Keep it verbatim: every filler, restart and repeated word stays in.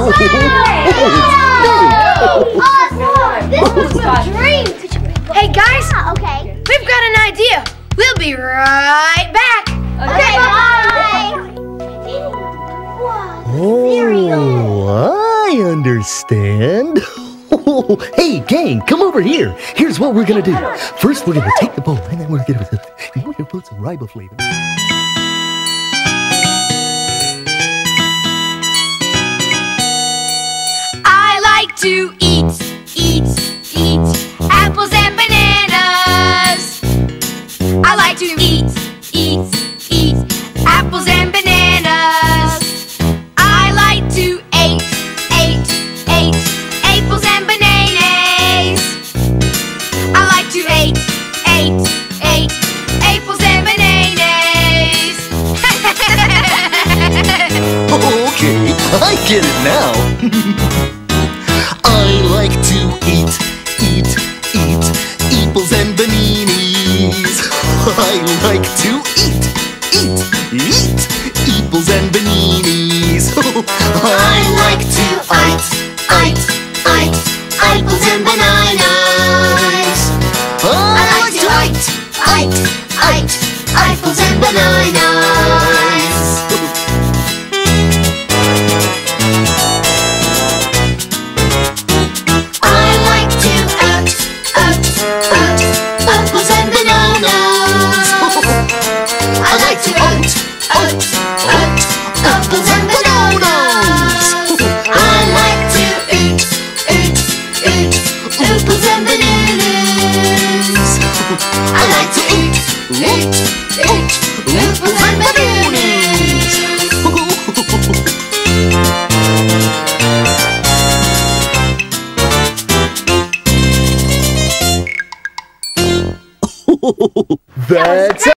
Awesome! This was a dream. Hey guys, Yeah, okay. we've got an idea. We'll be right back. Okay, bye. Oh, I understand. Hey, gang, come over here. Here's what we're gonna do. First, we're gonna take the bowl, and then we're gonna, we're gonna put some riboflavin. I like to eat, eat, eat apples and bananas. I like to eat, eat, eat apples and bananas. I like to eat, eat, eat apples and bananas. I like to eat, eat, eat apples and bananas. Okay, I get it now. I like to eat, eat, eat apples and bananas. I like to eat, eat, eat apples and bananas. I like to eat, eat, eat apples and bananas. I like to eat, eat, eat apples and bananas. Apples and bananas. I like to eat, eat, eat apples and bananas. I like to eat, eat, eat apples and bananas. I like to eat, eat, eat apples and bananas. That's